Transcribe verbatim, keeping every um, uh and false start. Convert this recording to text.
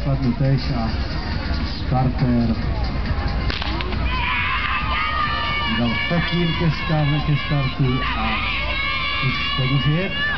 základnu tež a Carter dal pokyn ke startu a už to může jet.